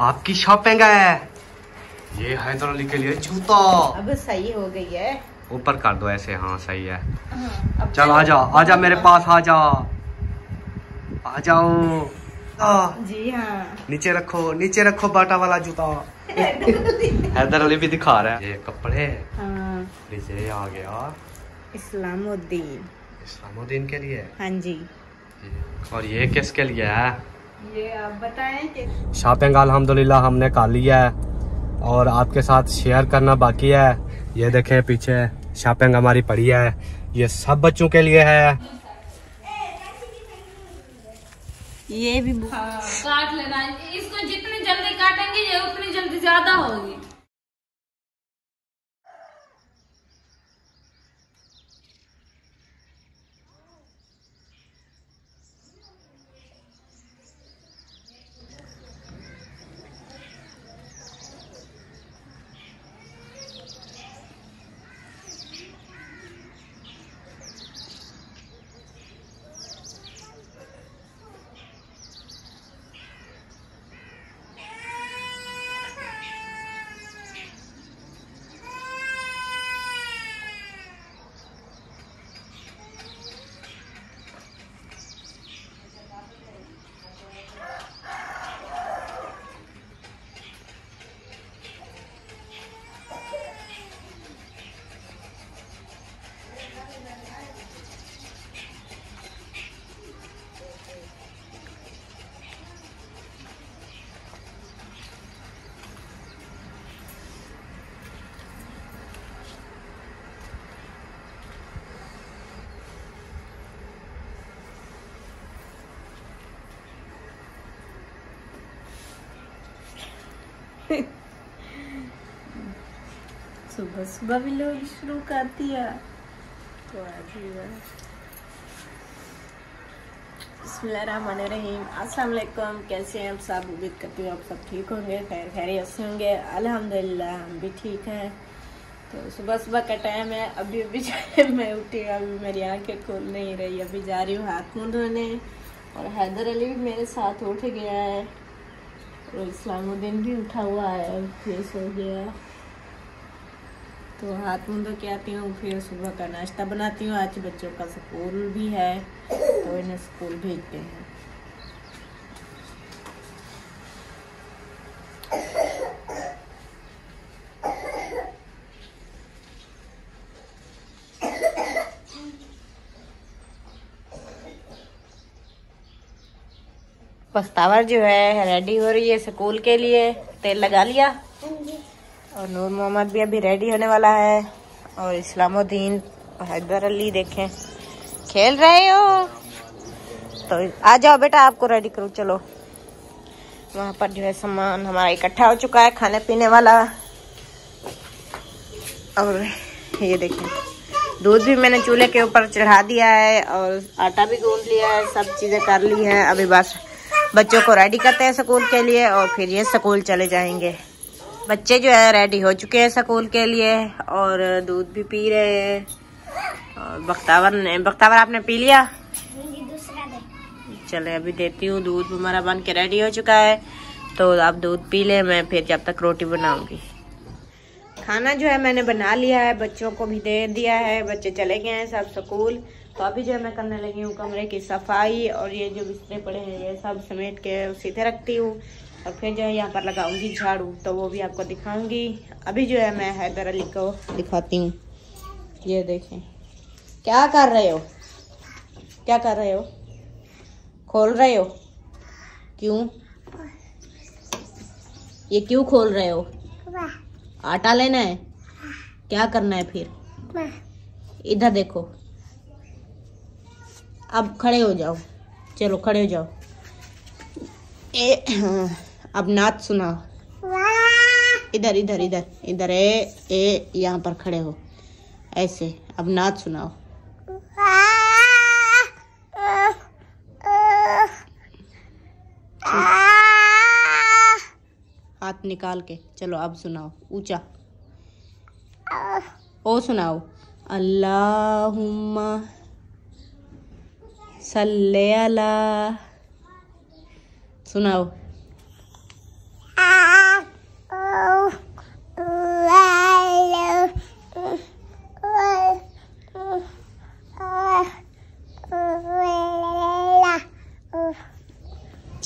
आपकी शॉपिंग है। ये हैदर अली के लिए जूता। अब सही हो गई है। ऊपर कर दो ऐसे। हाँ सही है। हाँ, चल आजा मेरे पास आजा। आ जाओ। जी हाँ। नीचे रखो बाटा वाला जूता। हैदर अली भी दिखा रहा है। ये कपड़े। हाँ। ये आ गया इस्लामुद्दीन के लिए। हाँ जी। और ये किसके लिए है? ये आप बताएं कि शॉपिंग अल्हम्दुलिल्लाह हमने कर लिया है और आपके साथ शेयर करना बाकी है। ये देखें पीछे शॉपिंग हमारी पड़ी है। ये सब बच्चों के लिए है। ये भी काट लेना। इसको जितनी जल्दी काटेंगे ये उतनी जल्दी ज्यादा होगी। सुबह सुबह भी लोग शुरू कर दिया। तो बिस्मिल्लाहिर्रहमानिर्रहीम। अस्सलाम वालेकुम। कैसे हैं आप सब? उम्मीद करती हूँ आप सब ठीक होंगे, खैर खैरियत से होंगे। अल्हम्दुलिल्लाह हम भी ठीक हैं। तो सुबह सुबह का टाइम है। अभी मैं उठी, अभी मेरी आंखें खुल नहीं रही। अभी जा रही हूँ हाथ मुँह धोने और हैदर अली भी मेरे साथ उठ गया है और इस्लामुद्दीन भी उठा हुआ है, फिर सो गया। तो हाथ मुँह धो के आती हूँ, फिर सुबह का नाश्ता बनाती हूँ। आज बच्चों का स्कूल भी है तो इन्हें स्कूल भेजते हैं। पस्तावर जो है रेडी हो रही है स्कूल के लिए। तेल लगा लिया और नूर मोहम्मद भी अभी रेडी होने वाला है। और इस्लामुद्दीन और हैदर अली देखें खेल रहे हो। तो आ जाओ बेटा, आपको रेडी करो। चलो वहाँ पर जो है सामान हमारा इकट्ठा हो चुका है खाने पीने वाला। और ये देखें दूध भी मैंने चूल्हे के ऊपर चढ़ा दिया है और आटा भी गूंद लिया है। सब चीजें कर ली हैं। अभी बस बच्चों को रेडी करते हैं स्कूल के लिए और फिर ये स्कूल चले जाएंगे। बच्चे जो है रेडी हो चुके हैं स्कूल के लिए और दूध भी पी रहे हैं। और बख्तावर आपने पी लिया? चले अभी देती हूँ दूध। हमारा बन के रेडी हो चुका है तो आप दूध पी ले, मैं फिर जब तक रोटी बनाऊंगी। खाना जो है मैंने बना लिया है, बच्चों को भी दे दिया है। बच्चे चले गए हैं सब स्कूल। तो अभी जो है मैं करने लगी हूँ कमरे की सफाई और ये जो बिस्तर पड़े हैं ये सब समेट के सीधे रखती हूँ और फिर जो है यहाँ पर लगाऊंगी झाड़ू, तो वो भी आपको दिखाऊंगी। अभी जो है मैं हैदर अली को दिखाती हूँ। ये देखें क्या कर रहे हो, क्या कर रहे हो? खोल रहे हो? क्यों? ये क्यों खोल रहे हो? आटा लेना है? क्या करना है फिर? इधर देखो। अब खड़े हो जाओ, चलो खड़े हो जाओ। अब नाच सुनाओ। इधर इधर इधर इधर ए यहाँ पर खड़े हो ऐसे। अब नाच सुनाओ। हाथ निकाल के चलो अब सुनाओ ऊंचा। ओ सुनाओ। अल्लाहुम्मा सल्ले अला। सुनाओ।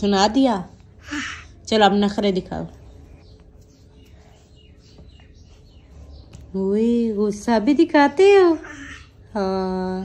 सुना दिया। चलो अब नखरे दिखाओ। वही गुस्सा भी दिखाते हो। हाँ,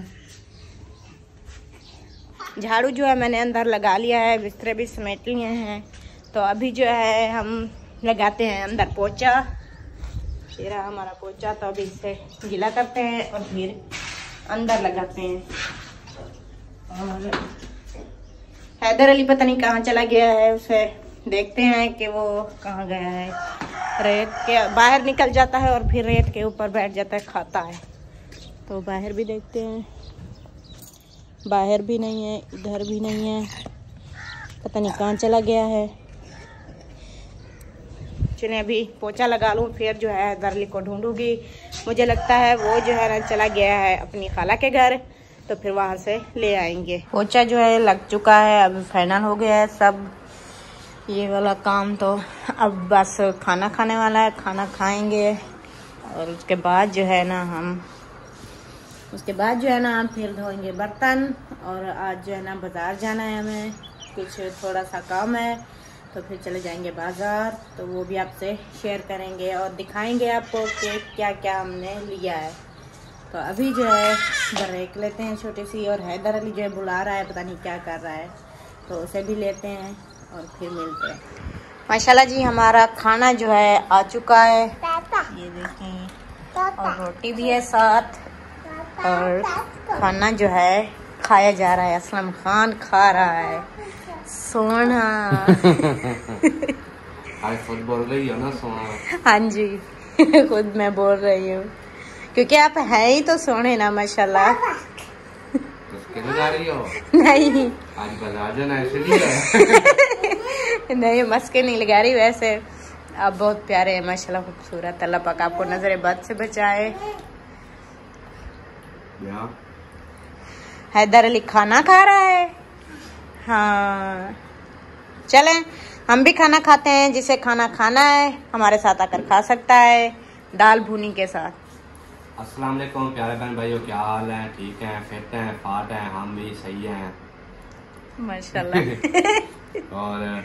झाड़ू जो है मैंने अंदर लगा लिया है, बिस्तरे भी समेट लिए हैं। तो अभी जो है हम लगाते हैं अंदर पोछा। ये रहा हमारा पोछा। तो अभी इसे गीला करते हैं और फिर अंदर लगाते हैं। और हैदर अली पता नहीं कहाँ चला गया है, उसे देखते हैं कि वो कहाँ गया है। रेत के बाहर निकल जाता है और फिर रेत के ऊपर बैठ जाता है, खाता है। तो बाहर भी देखते हैं, बाहर भी नहीं है, इधर भी नहीं है, पता नहीं कहाँ चला गया है। चलिए अभी पोछा लगा लूँ, फिर जो है हैदर अली को ढूंढूंगी। मुझे लगता है वो जो है ना चला गया है अपनी खाला के घर, तो फिर वहाँ से ले आएंगे। पोछा जो है लग चुका है, अभी फाइनल हो गया है सब ये वाला काम। तो अब बस खाना खाने वाला है, खाना खाएंगे और उसके बाद जो है ना फिर धोएंगे बर्तन। और आज जो है ना बाज़ार जाना है हमें, कुछ थोड़ा सा काम है, तो फिर चले जाएंगे बाज़ार। तो वो भी आपसे शेयर करेंगे और दिखाएंगे आपको कि क्या क्या हमने लिया है। तो अभी जो है ब्रेक लेते हैं छोटी सी, और हैदर अली जो है बुला रहा है, पता नहीं क्या कर रहा है, तो उसे भी लेते हैं और फिर मिलते हैं। माशाल्लाह जी हमारा खाना जो है आ चुका है, ये देखें, और रोटी भी है साथ, और खाना जो है खाया जा रहा है। असलम खान खा रहा है, सोना। आज खुद बोल रही हो ना सोना? हाँ जी खुद मैं बोल रही हूँ, क्योंकि आप हैं ही तो सोने ना माशाल्लाह। जा रही हो? नहीं, आज बाजार जाना इसलिए। नहीं, मस्के नहीं लगा रही। वैसे आप बहुत प्यारे हैं माशाल्लाह, खूबसूरत। अल्लाह पाक आपको नजरे बद से बचाए। हैदर अली खाना खा रहा है। हाँ चलें हम भी खाना खाते हैं। जिसे खाना खाना है हमारे साथ आकर खा सकता है, दाल भुनी के साथ। अस्सलाम वालेकुम प्यारे बहन भाइयों, क्या हाल है? ठीक हैं, फिट हैं, फाट हैं? हम भी सही हैं माशाल्लाह। और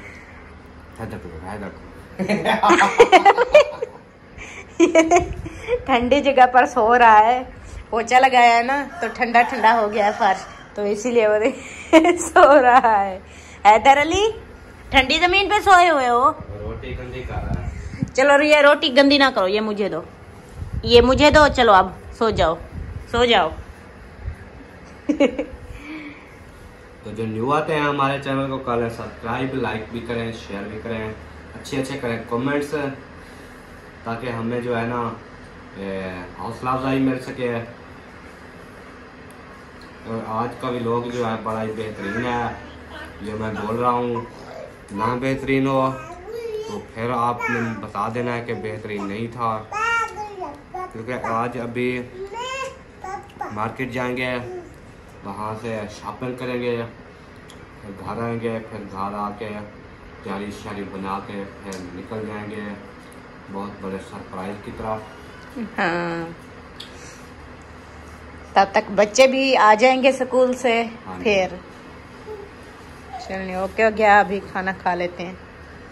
ठंडी जगह पर सो रहा है, पोछा लगाया है ना, तो ठंडा ठंडा हो गया है फर्श, तो इसीलिए वो सो रहा है। हैदर अली ठंडी जमीन पे सोए हुए हो? रोटी गंदी कर रहा है। चलो ये रोटी गंदी ना करो, ये मुझे दो, ये मुझे दो। चलो अब सो जाओ, सो जाओ। तो जो न्यू आते हैं हमारे चैनल को करें सब्सक्राइब, लाइक भी करें, शेयर भी करें, अच्छे करें कमेंट्स, ताकि हमें जो है ना हौसला अफजाई मिल सके। और आज का भी लोग जो है बड़ा ही बेहतरीन है, जो मैं बोल रहा हूँ। ना बेहतरीन हो तो फिर आपने बता देना है कि बेहतरीन नहीं था, क्योंकि आज अभी मार्केट जाएंगे, वहाँ से शॉपिंग करेंगे, फिर घर आएंगे, फिर घर आके तैयारी शारी बना के फिर निकल जाएंगे बहुत बड़े सरप्राइज की तरफ। हाँ, तब तक बच्चे भी आ जाएंगे स्कूल से। फिर चलिए ओके हो गया, अभी खाना खा लेते हैं।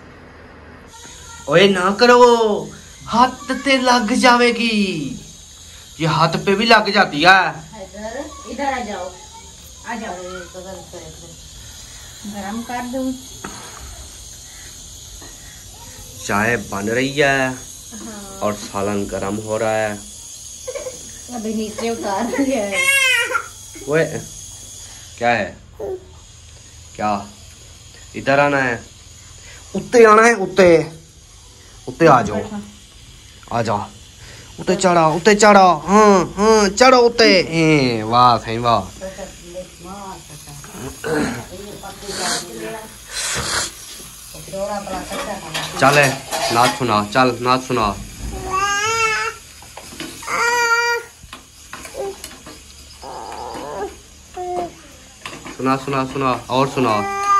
ओए ना करो, हाथ पे लग जाएगी, ये हाथ पे भी लग जाती है। इधर आ जाओ, आ जाओ, गरम कर दूं। चाय बन रही है। हाँ। और सालन गरम हो रहा है। अभी नीचे उतार दिया है। ओए क्या है? क्या इधर आना है? उत्ते आना है, उत्ते उत्ते आ जाओ, आ जाओ, उत्ते चढ़ा, उत्ते चढ़ा। हाँ हाँ चढ़ो उत्ते। वाह सही वाह। चल नाच सुना, चल नाच सुना। सुना सुना सुना और सुना।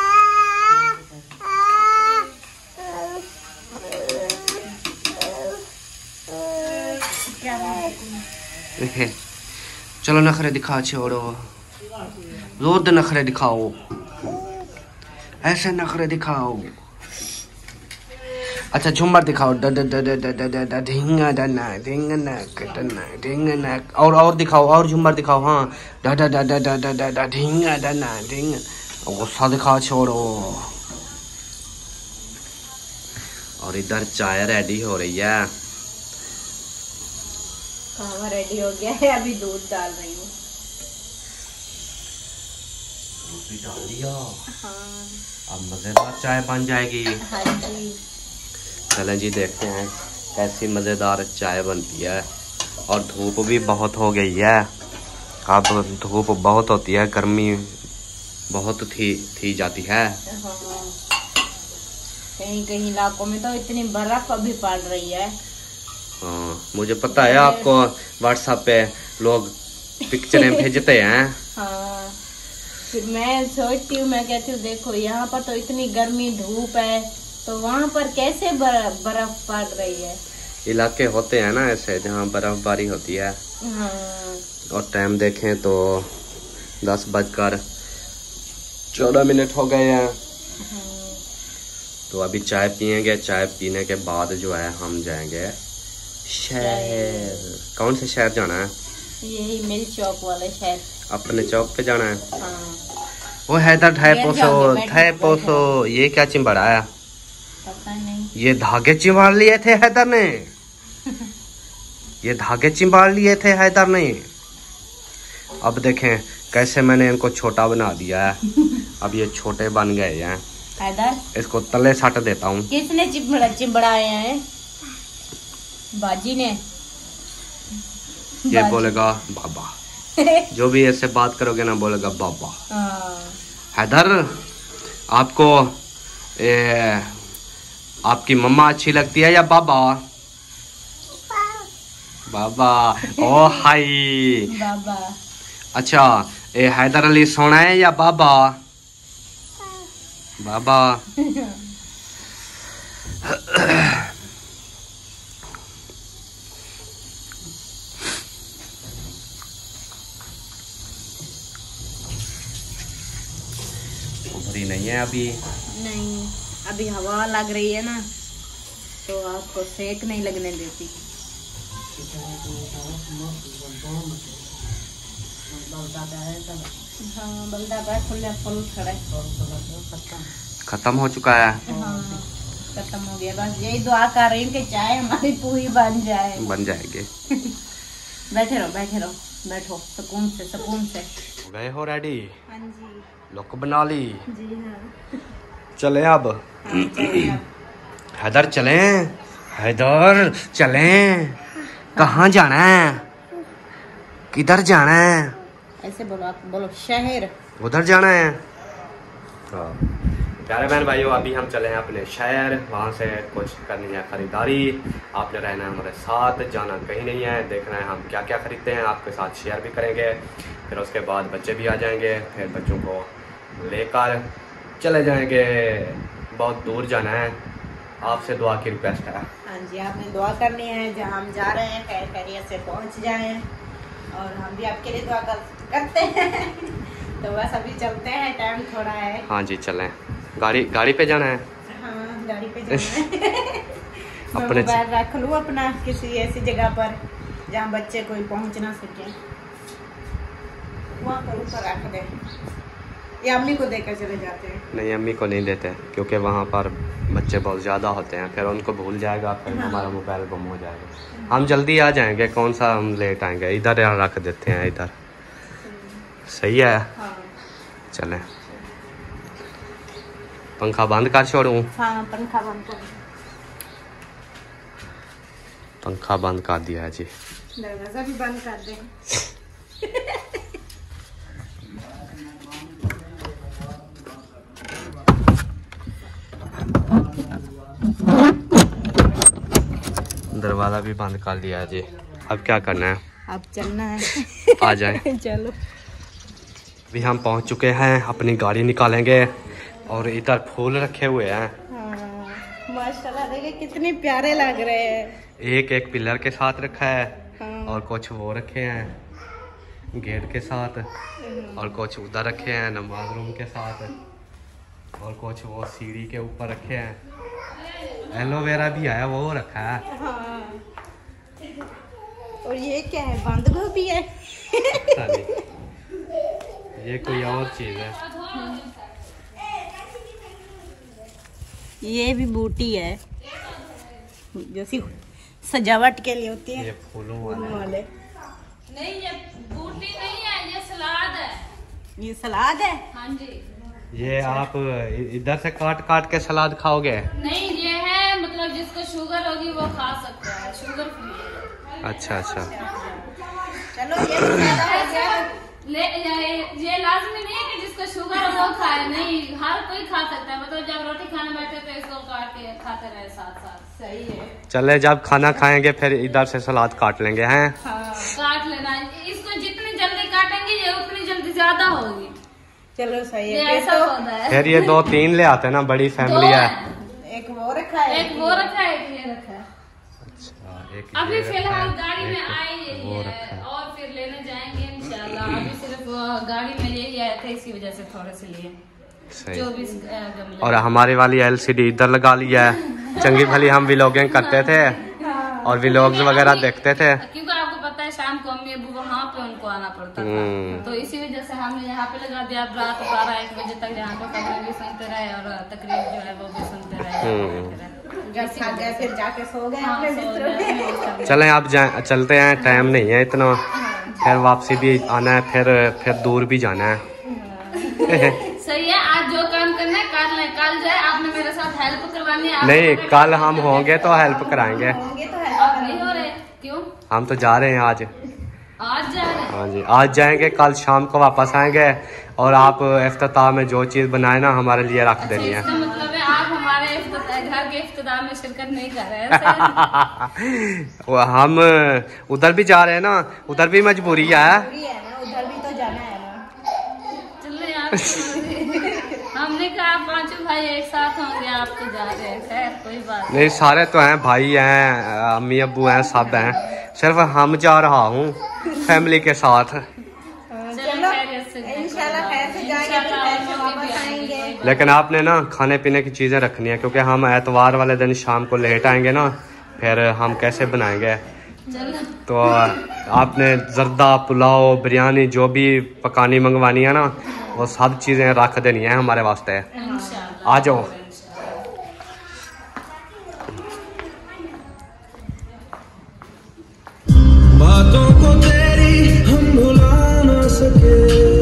चलो नखरे दिखा, छोड़ो, जोर दे नखरे दिखाओ। ऐसे नखरे दिखाओ। अच्छा झूमर दिखाओ। ड ड ड ड ड ड ड ड ढिंगा डना ढिंगा नक डना ढिंगा नक। और दिखाओ, और झूमर दिखाओ। हाँ ड ड ड ड ड ड ड ढिंगा डना ढिंगा। गुस्सा दिखाओ, छोड़ो। और इधर चाय रेडी हो रही है। कहवा रेडी हो गया है, अभी दूध डाल रही हूँ। दूध भी डाल दिया। हाँ। अब मजेदार चाय बन जाएगी। हाँ जी। चलें जी, देखते हैं कैसी मजेदार चाय बनती है। और धूप भी बहुत हो गई है। अब धूप बहुत होती है, गर्मी बहुत थी जाती है। हाँ। कहीं कहीं इलाकों में तो इतनी बर्फ अभी पड़ रही है। हाँ, मुझे पता है। आपको व्हाट्सएप पे लोग पिक्चरें भेजते हैं। हाँ, फिर मैं सोचती हूँ, मैं कहती हूँ देखो यहाँ पर तो इतनी गर्मी धूप है, तो वहाँ पर कैसे बर्फ पड़ रही है। इलाके होते हैं ना ऐसे जहाँ बर्फबारी होती है। हाँ। और टाइम देखें तो 10:14 हो गए हैं। तो अभी चाय पियेंगे। चाय पीने के बाद जो है हम जाएंगे शहर। कौन से शहर जाना है? यही मिल चौक वाले शहर। अपने चौक पे जाना है। हाँ। वो हैदर थे पोसो। ये क्या चिंबड़ा है? पता नहीं। ये धागे चिंबाड़ लिए थे हैदर ने। ये धागे चिंबाड़ लिए थे हैदर ने। अब देखें कैसे मैंने इनको छोटा बना दिया है। अब ये छोटे बन गए हैं। हैदर, इसको तले सट देता हूँ। किसने चिंबड़ाए हैं? बाजी ने। ये बोलेगा बाबा। जो भी ऐसे बात करोगे ना बोलेगा बाबा। हैदर, आपको आपकी मम्मा अच्छी लगती है या बाबा? बाबा। ओ हाय बाबा। अच्छा, हैदर अली सोना है या बाबा? बाबा। उभरी नहीं है अभी। नहीं, अभी हवा लग रही है ना, तो आपको सेक नहीं लगने देती। हाँ, बल्दा का खुले फल खड़ा है। खत्म हो चुका है। हाँ, खत्म हो गया। बस यही दुआ कर रही हूँ कि चाय हमारी पूरी बन जाए। बन जाएगी। बैठे रहो, बैठो सुकून से। हो गए हो रेडी? हाँ जी। लुक बना ली? जी हाँ। चले अब। हाँ, चलिए अब। हैदर चलें। कहाँ जाना है? किधर जाना है? ऐसे बोलो, आप बोलो शहर। उधर जाना है। हाँ प्यारे बहन भाइयों, अभी हम चले हैं अपने शहर। वहाँ से कुछ करनी है खरीदारी। आपने रहना है हमारे साथ, जाना कहीं नहीं है। देखना है हम क्या क्या खरीदते हैं, आपके साथ शेयर भी करेंगे। फिर उसके बाद बच्चे भी आ जाएंगे, फिर बच्चों को लेकर चले जाएंगे। बहुत दूर जाना है। आपसे दुआ की रिक्वेस्ट है। हाँ जी, आपने दुआ करनी है जहाँ हम जा रहे हैं खैर खैरियत से पहुँच जाएं, और हम भी आपके लिए दुआ करते हैं। तो बस अभी चलते हैं, टाइम थोड़ा है। हाँ जी चलें। गाड़ी पे जाना है। हाँ, गाड़ी पे जाना है। मैं अपने मोबाइल रख लूँ अपना किसी ऐसी जगह पर जहाँ बच्चे कोई पहुँच ना सके, वहाँ पर ऊपर रख दे, या अम्मी को देकर चले जाते हैं। नहीं, अम्मी को नहीं देते क्योंकि वहाँ पर बच्चे बहुत ज़्यादा होते हैं, फिर उनको भूल जाएगा, फिर हमारा मोबाइल गुम हो जाएगा। हम जल्दी आ जाएंगे, कौन सा हम लेट आएंगे। इधर रख देते हैं, इधर सही है। हाँ। चलें। पंखा बंद कर छोड़ूं? हाँ, पंखा बंद कर। पंखा बंद कर दिया है जी। दरवाजा भी बंद कर दे। दरवाजा भी बंद कर दिया है जी। अब क्या करना है? अब चलना है। आ जाए। चलो। अभी हम पहुंच चुके हैं, अपनी गाड़ी निकालेंगे। और इधर फूल रखे हुए हैं। हाँ, माशाल्लाह देखिए कितने प्यारे लग रहे हैं। एक पिलर के साथ रखा है। हाँ। और कुछ वो रखे हैं गेट के साथ, और कुछ उधर रखे हैं नमाज रूम के साथ। और कुछ वो सीढ़ी के ऊपर रखे हैं, एलोवेरा भी है वो रखा है। हाँ। और ये क्या है, बंद गोभी है? ये कोई और चीज है। ये भी बूटी है, जैसी सजावट के लिए होती है। ये फूलों वाले नहीं, ये बूटी नहीं है, ये सलाद है। ये सलाद है? हाँ जी। ये आप इधर से काट काट के सलाद खाओगे? नहीं, ये है मतलब जिसको शुगर होगी वो खा सकता है, शुगर फ्री। अच्छा अच्छा। चलो ये लाजमी नहीं है कि जिसको शुगर हो वो खाए, नहीं हर कोई खा सकता है। मतलब जब रोटी खाने बैठे तो इसको काट के खाते रहे साथ साथ। सही है। चले जब खाना खाएंगे फिर इधर से सलाद काट लेंगे हैं। हाँ, काट लेना। इसको जितनी जल्दी काटेंगे ये उतनी जल्दी ज्यादा होगी। चलो सही ये है। ऐसा होता है। फिर ये 2-3 ले आते ना, बड़ी फैमिली है। एक वो रखा है, एक वो रखा है, एक ये रखा है। अच्छा, एक अभी ये फिलहाल रखा है, गाड़ी में एक आई यही वो है रखा है। और फिर लेने जाएंगे इंशाल्लाह। अभी सिर्फ गाड़ी में यही आए थे, इसी वजह से थोड़े से लिए। सही। 24 गमले। और हमारी वाली LCD इधर लगा लिया है। चंगी भली हम व्लॉगिंग करते थे और व्लॉग्स वगैरह देखते थे, क्योंकि आपको पता है शाम को अम्मी अबू वहाँ पे उनको आना पड़ता था, तो इसी वजह से हमने यहाँ पे लगा दिया। अब रात 12-1 बजे तक यहाँ पे खबरें भी सुनते रहे और तकरीर जो है वो भी सुनते रहे। जब थक गए फिर जाके सो गए हाँ, अपने सो बिस्तरों में। गए। चलें आप चलते हैं, टाइम नहीं है इतना, फिर वापसी भी आना है, फिर दूर भी जाना है। सही है, आज जो काम करना है कर लें। कल जो है आपने मेरे साथ हेल्प करवानी है। नहीं, कल हम होंगे तो हेल्प कराएंगे। होंगे तो है। आप नहीं हो रहे क्यों? हम तो जा रहे हैं आज। आज जा रहे हैं। हाँ जी, आज जाएंगे, कल शाम को वापस आएंगे और आप इफ्तिताह में जो चीज बनाए ना हमारे लिए रख अच्छा, देनी है। इसका मतलब है आप हमारे घर के इफ्तिताह में शिरकत नहीं कर रहे हैं। वो हम उधर भी जा रहे हैं ना, उधर भी मजबूरी है। जरूरी है ना, उधर भी तो जाना है ना। चलो यार, हमने कहा आप पांचों भाई एक साथ होंगे, आप तो जा रहे हैं। खैर कोई बात नहीं, सारे तो हैं, भाई हैं, अम्मी अब्बू हैं, सब हैं, सिर्फ हम जा रहा हूँ फैमिली के साथ। चलो इंशाल्लाह खैर से जाएंगे, फिर खैर से वापस आएंगे। लेकिन आपने ना खाने पीने की चीजें रखनी है, क्योंकि हम एतवार वाले दिन शाम को लेट आएंगे ना, फिर हम कैसे बनाएंगे। चलो तो आपने जर्दा, पुलाव, बिरयानी जो भी पकानी मंगवानी है ना, वो सब चीजें रख देनी है हमारे वास्ते। इंशाल्लाह आ जाओ। बातों को तेरी हम भुला ना सके।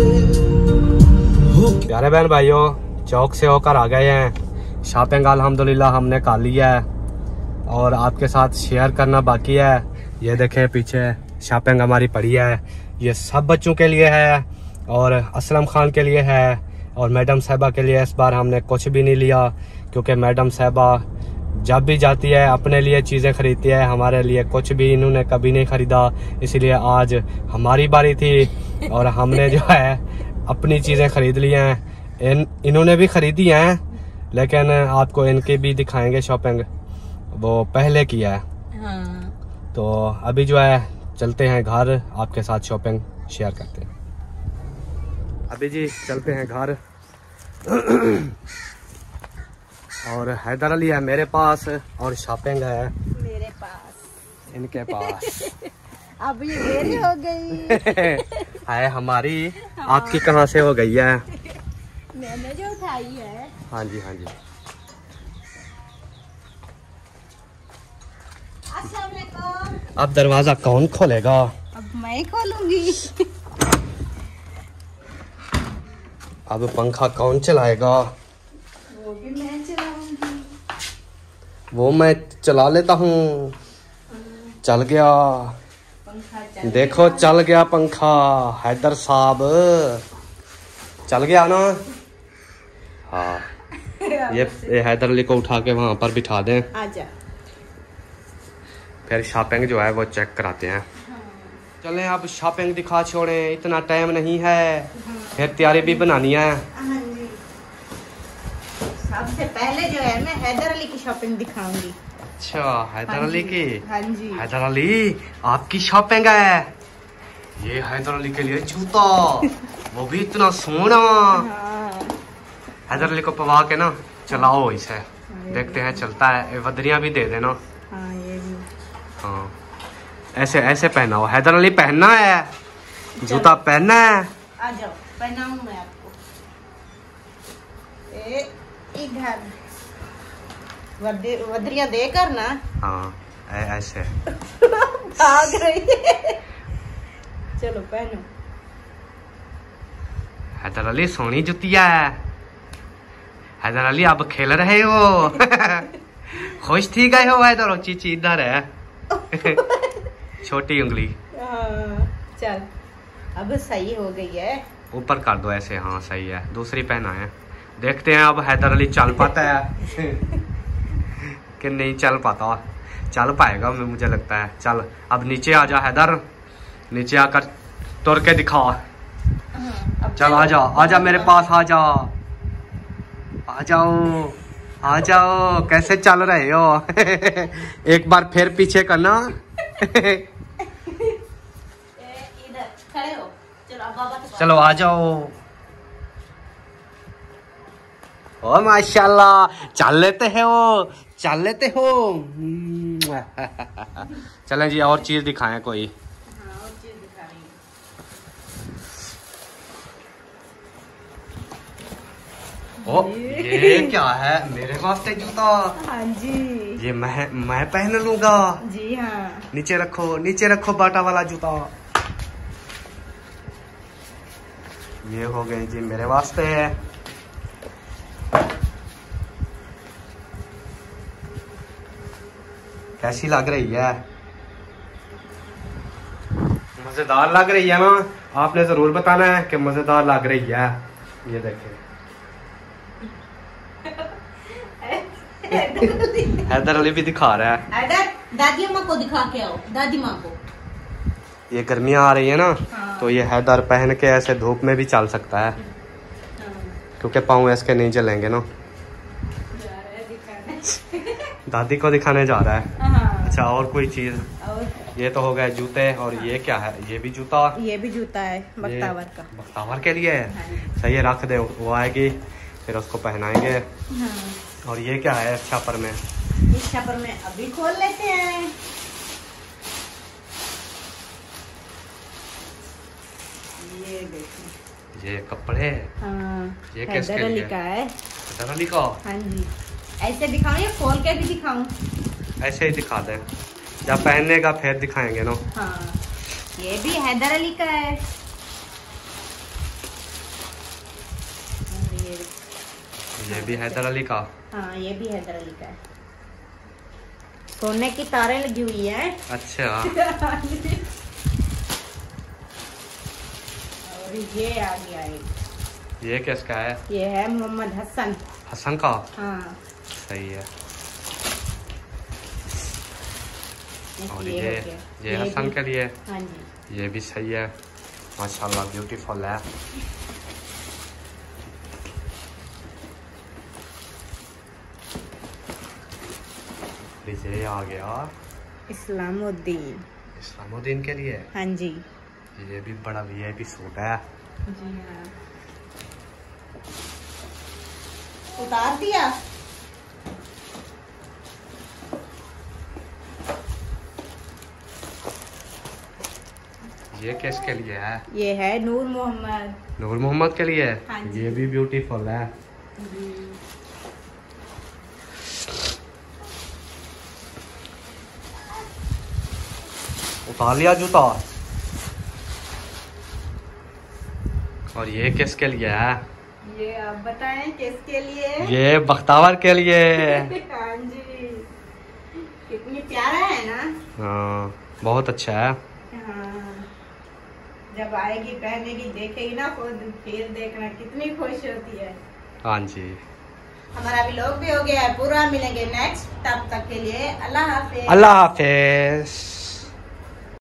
प्यारे बहन भाइयों, चौक से होकर आ गए हैं। शॉपिंग अल्हम्दुलिल्लाह हमने कर लिया है और आपके साथ शेयर करना बाकी है। ये देखें पीछे शॉपिंग हमारी पड़ी है, ये सब बच्चों के लिए है और असलम खान के लिए है और मैडम साहबा के लिए। इस बार हमने कुछ भी नहीं लिया, क्योंकि मैडम साहबा जब भी जाती है अपने लिए चीज़ें खरीदती है, हमारे लिए कुछ भी इन्होंने कभी नहीं खरीदा। इसलिए आज हमारी बारी थी और हमने जो है अपनी चीज़ें खरीद ली हैं। इन्होंने भी खरीदी हैं, लेकिन आपको इनकी भी दिखाएंगे शॉपिंग, वो पहले किया है। हाँ। तो अभी जो है चलते हैं घर, आपके साथ शॉपिंग शेयर करते हैं। अभी जी चलते हैं घर। और हैदर अली है मेरे पास और शॉपिंग है मेरे पास, इनके पास। अब ये मेरी हो गई। है हमारी, आपकी कहाँ से हो गई है? मैंने जो उठाई है। हाँ जी हाँ जी। अस्सलाम वालेकुम। अब दरवाजा कौन खोलेगा? अब मैं ही खोलूंगी। अब पंखा कौन चलाएगा? वो भी मैं चलाऊंगी। वो मैं चला लेता हूँ। चल गया, पंखा चल देखो चल गया पंखा। हैदर साहब चल गया ना। हाँ, ये हैदर अली को उठा के वहाँ पर बिठा दें, आजा। फिर शॉपिंग जो है वो चेक कराते हैं। चलें अब शॉपिंग दिखा छोड़ें, इतना टाइम नहीं है, फिर तैयारी भी बनानी है। हाँ जी। सबसे पहले जो है मैं हैदर अली की शॉपिंग दिखाऊंगी। अच्छा, हैदर अली की? हाँ जी। हैदर अली आपकी शॉपिंग है। ये हैदर अली के लिए जूता, वो भी इतना सोना। हाँ। हैदर अली को पवा के ना चलाओ इसे, देखते हैं चलता है। वदरियां भी दे देना। हाँ ये भी। हाँ ऐसे ऐसे पहना हो। हैदर अली पहनना है, जूता पहनना है। आ जाओ पहनाऊं मैं आपको। इधर वदरियां देकर ना। हाँ ऐसे भाग रही है। चलो पहनो। हैदर अली सोनी जुतिया है। हैदर अली अब खेल रहे हो। खुश थी गए हो हैदर? चीची इधर है। छोटी उंगली। चल अब सही हो गई है। ऊपर कर दो ऐसे। हाँ सही है। दूसरी पहना है। देखते हैं अब हैदर अली चल पाता है कि नहीं चल पाता। चल पाएगा मुझे लगता है। चल अब नीचे आ जा हैदर, नीचे आकर तुर के दिखा। चल आ जा मेरे पास आ जा। आ जाओ आ जाओ। कैसे चल रहे हो? एक बार फिर पीछे करना। इधर खड़े हो। चलो अब बाबा के पास। चलो आ जाओ। ओ माशाल्लाह चल लेते हैं वो, चल लेते हो। चलें जी और चीज दिखाएं कोई। हाँ और चीज दिखा रही हूँ। ओ ये क्या है? मेरे वास्ते जूता? हाँ जी। ये मैं पहन लूंगा। जी हाँ। नीचे रखो बाटा वाला जूता। ये हो गए जी मेरे वास्ते है। कैसी लग रही है? मजेदार लग रही है ना? आपने जरूर बताना है कि मजेदार लग रही है। ये देखें हैदर अली भी दिखा रहा है। हैदर दादी अम्मा को दिखा के आओ। दादी माँ को। ये गर्मियाँ आ रही है ना। हाँ। तो ये हैदर पहन के ऐसे धूप में भी चल सकता है। क्योंकि पाँव इसके नहीं जलेंगे ना। दादी को दिखाने जा रहा है। हाँ। अच्छा और कोई चीज? और ये तो हो गए जूते। और ये क्या है? ये भी जूता? ये भी जूता है बख्तावर का। बख्तावर के लिए है। हाँ। सही है रख दे, वो आएगी फिर उसको पहनाएंगे। हाँ। और ये क्या है छापर में? इस छापर में अभी खोल लेते हैं। ये देखिए। ये कपड़े। हाँ ये किसके हैदर अली लिए? का है। हैदर अली का? हाँ जी। ऐसे दिखाऊं या खोल के भी दिखाऊं? ऐसे ही दिखा दे। जब पहनने का फिर दिखाएंगे ना। हाँ ये भी हैदर अली का है। ये भी हैदर अली का? हाँ ये भी हैदर अली का है। सोने की तारें लगी हुई है। अच्छा। और ये आ गया है। ये किसका है? ये है मोहम्मद हसन। हसन का? हाँ सही है। और ये हो ये गया। हसन भी- के लिए? हाँ जी। ये भी सही है माशाल्लाह, ब्यूटीफुल है। ये आ गया इस्लामुद्दीन। इस्लामुद्दीन के लिए। हाँ जी। ये भी बड़ा वीआईपी सूट है। जी हाँ। उतार दिया। ये किसके लिए है? ये है नूर मोहम्मद। नूर मोहम्मद के लिए। हाँ जी। ये भी ब्यूटीफुल है। उतार लिया जूता। और ये किसके लिए है? ये आप बताएं किसके लिए? ये बख्तावर के लिए। हाँ जी। कितनी प्यारा है ना? हाँ बहुत अच्छा है। हाँ। जब आएगी पहनेगी देखेगी ना खुद, फिर देखना कितनी खुश होती है। हाँ जी। हमारा व्लॉग भी हो गया है पूरा। मिलेंगे नेक्स्ट, तब तक के लिए अल्लाह हाफिज। अल्लाह हाफिज।